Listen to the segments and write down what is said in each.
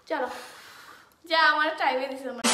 চলো যা আমার টাইমে দিছে না।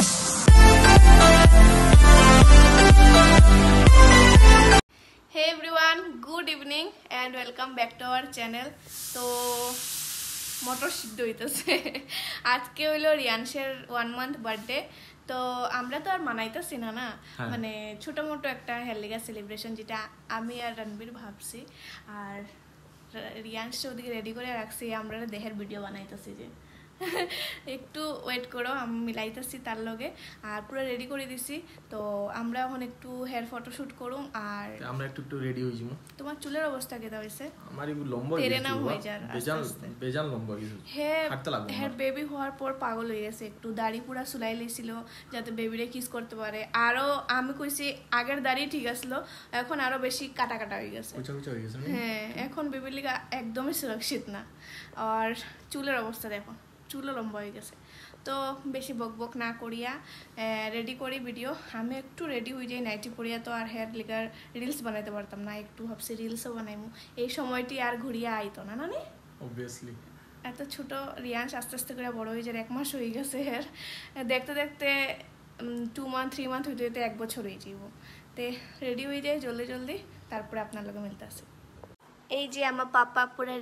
Hey everyone, good evening and welcome back to our channel. তো মোটর সিদ্ধ হইতেছে আজকে হইলো রিয়ানশের 1 month বার্থডে। তো আমরা তো আর মানাইতেছি না না, মানে ছোট মোটো একটা হেলদিগা সেলিব্রেশন যেটা আমি আর রণবীর ভাবছি, আর রিয়ানশে ওদিকে রেডি করে রাখছি। আমরা দেহের ভিডিও বানাইতেছি যে একটু ওয়েট করো, আমি মিলাইতেছি তার লগে। আর পুরো রেডি করে দিছি। তো আমরা এখন একটু হেয়ার ফটোশুট করুম আর আমরা একটু রেডি হই যাবো। তোমার চুলের অবস্থা কেদা হইছে? আমার এই লম্বা তেরে নাম হয়ে যায় বেজান লম্বা হইছে। হ্যাঁ বেবি হওয়ার পর পাগল হয়ে গেছে, একটু দাড়ি পুরা চুলাই লইছিল যাতে বেবিরে কিস করতে পারে। আরো আমি কইছি আগের দাড়ি ঠিক আসলো, এখন আরো বেশি কাটা কাটা হয়ে গেছে। হ্যাঁ এখন বেবির লিগা একদমই সুরক্ষিত না। আর চুলের অবস্থা দেখো, চুলও লম্বা হয়ে গেছে। তো বেশি বক বক না করিয়া রেডি করি ভিডিও। আমি একটু রেডি হয়ে যাই নাইটি পরিয়া, তো আর হেয়ার লিগার রিলস বানাইতে পারতাম না। একটু ভাবছি রিলসও বানাইমু, এই সময়টি আর ঘুরিয়া আইতো না না অবভিয়াসলি। এত ছোট রিয়ান্স আস্তে আস্তে করে বড় হয়ে যায়, 1 মাস হয়ে গেছে হেয়ার দেখতে দেখতে 2 মান্থ 3 মান্থ হইতে হইতে 1 বছর হয়ে যাইব। তে রেডি হয়ে যায় জলদি জলদি, তারপরে আপনার লগে মিলতে আসে। এই যে আমার পাপা পুরা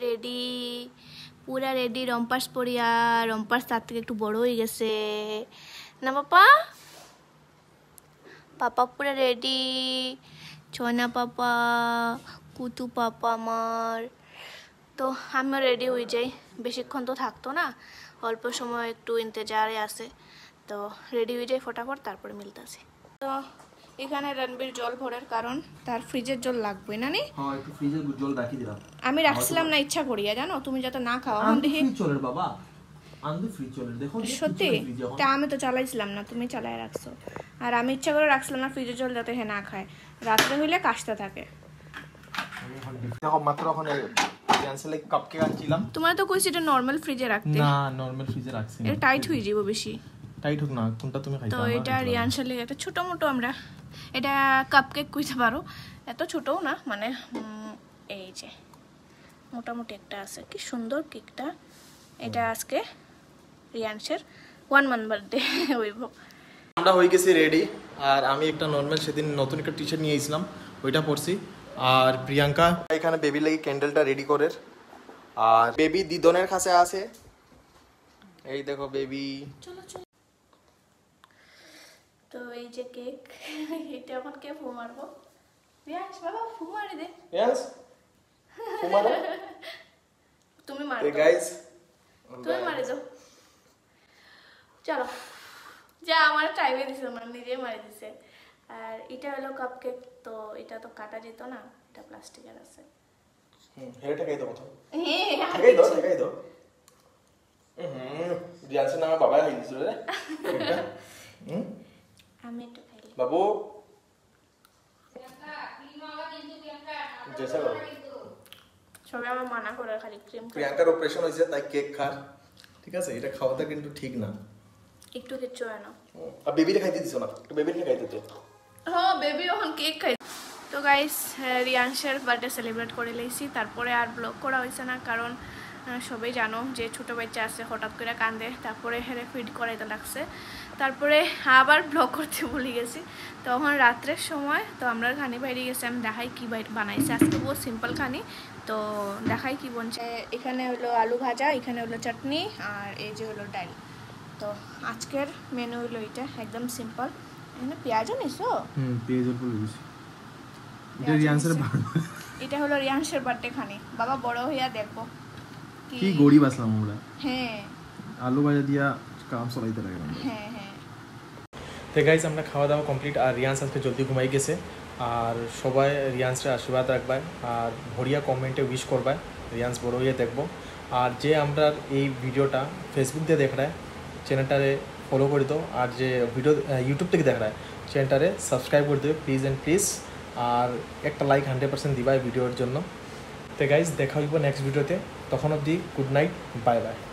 রেডি রম্পাস পরিয়া। রম্পাস তার থেকে একটু বড় হয়ে গেছে না পাপা পুরা রেডি। ছয়না পাপা, কুতু পাপা আমার। তো আমি রেডি হয়ে যাই, বেশিক্ষণ তো থাকতো না, অল্প সময় একটু ইন্তজারে আছে। তো রেডি হয়ে যাই ফটাফট, তারপরে মিলতে আসে। তো এখানে রণবীর জল ভরার কারণ তার ফ্রিজের জল লাগবে না নি? হ্যাঁ একটু ফ্রিজের জল রাখি দিলাম। আমি রাখছিলাম না ইচ্ছা করিয়া, জানো তুমি যাতে না খাও। আমি দেখি ফ্রিজ চলের বাবা, আমি ফ্রিজ চলের দেখো সত্যি। তা আমি তো চালাইছিলাম না, তুমি চালায় রাখছো। আর আমি ইচ্ছা করে রাখছিলাম না ফ্রিজের জল যাতে হে না খায়, রাত্রে হইলে কাশতে থাকে। দেখো মাত্র ওখানে ক্যান্সেল এক কাপকেক আনছিলাম। তোমার তো কইছি এটা নরমাল ফ্রিজে রাখতে। না নরমাল ফ্রিজে রাখছি না, এটা টাইট হয়ে যাবে বেশি। টাইট হোক না, কোনটা তুমি খাইছো? তো এটা রিয়ানশার লাগে একটা ছোট মোটো, আমরা এটা কাপকেক কইতে পারো, এত ছোটও না, মানে এই যে মোটামুটি একটা আছে। কি সুন্দর কেকটা। এটা আজকে রিয়ানশের 1 মান্থ বার্থডে হইব। আমরা হয়ে গেছি রেডি। আর আমি একটা নরমাল সেদিন নতুন একটা টি শার্ট নিয়ে এসেছিলাম, ওইটা পরছি। আর প্রিয়াঙ্কা এখানে বেবি লাগি ক্যান্ডেলটা রেডি করে। আর বেবি দিদনের কাছে আছে, এই দেখো বেবি। চলো চলো। তো এই যে কেক, এটা এখন কে ফু মারবো? রিয়ান্স বাবা ফু মারি দে। রিয়ান্স ফু মারো। তুমি মারো। এই গাইস তুমি মারি দাও। চলো যা আমার টাইমে দিছে, আমার নিজে মারি দিছে। আর এটা হলো কাপকেক, তো এটা তো কাটা যেত না, এটা প্লাস্টিকের আছে। হেটা খাই দাও কথা। হ্যাঁ খাই দাও। রিয়ান্সের নামে বাবা খাই দিছিল রে এটা। আমি একটু খাই বাবু জেসা বাবু। সবাই আমার মানা করে খালি ক্রিম। প্রিয়াঙ্কার অপারেশন হয়েছে তাই কেক খার, ঠিক আছে? এটা খাওয়াটা কিন্তু ঠিক না। একটু কিচ্ছু হয় না। আর বেবিরে খাইতে দিছো না, একটু বেবিরে খাইতে দে। হ্যাঁ বেবি এখন কেক খাই। তো গাইস রিয়ানশের বার্থডে সেলিব্রেট করে লইছি, তারপরে আর ব্লগ করা হয়েছে না, কারণ সবাই জানো যে ছোটো বাচ্চা আছে, হঠাৎ করে কান্দে, তারপরে হেরে ফিড করাইতে লাগছে, তারপরে আবার ব্লগ করতে ভুলে গেছি। তখন রাত্রের সময় তো আমরা খানি বাইরে গেছি, আমি দেখাই কী বানাইছি আজকে, বহু সিম্পল খানি। তো দেখাই কি বলছে। এখানে হলো আলু ভাজা, এখানে হলো চাটনি, আর এই যে হলো ডাল। তো আজকের মেনু হলো এটা, একদম সিম্পল। এখানে পেঁয়াজও নিছো? পেঁয়াজের ফুল দিছি। এটা হলো রিয়ানশের বার্থডে খানি। বাবা বড় হইয়া দেখবো কি গরিব আসলাম আমরা। হ্যাঁ আলু ভাজা দিয়া কাম চলাইতে লাগে। হ্যাঁ হ্যাঁ। তো গাইস আমরা খাওয়া দাওয়া কমপ্লিট। আর রিয়ান্স আজকে জলদি ঘুমাই গেছে। আর সবাই রিয়ান্সের আশীর্বাদ রাখবায় আর ভরিয়া কমেন্টে উইশ করবায়, রিয়ান্স বড় হইয়া দেখবো। আর যে আমরা এই ভিডিওটা ফেসবুক দিয়ে দেখ রায় চ্যানেলটারে ফলো করে দাও, আর যে ভিডিও ইউটিউব থেকে দেখ রায় চ্যানেলটারে সাবস্ক্রাইব করে দেবে প্লিজ অ্যান্ড প্লিজ। আর একটা লাইক 100% দিবা এই ভিডিওর জন্য। তো গাইস দেখা হইব নেক্সট ভিডিওতে, তখন অবধি গুড নাইট, বাই বাই।